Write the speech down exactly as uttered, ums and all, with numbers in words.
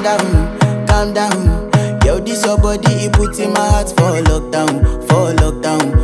down, calm down. Yo, this your body, it puts in my heart for lockdown, for lockdown,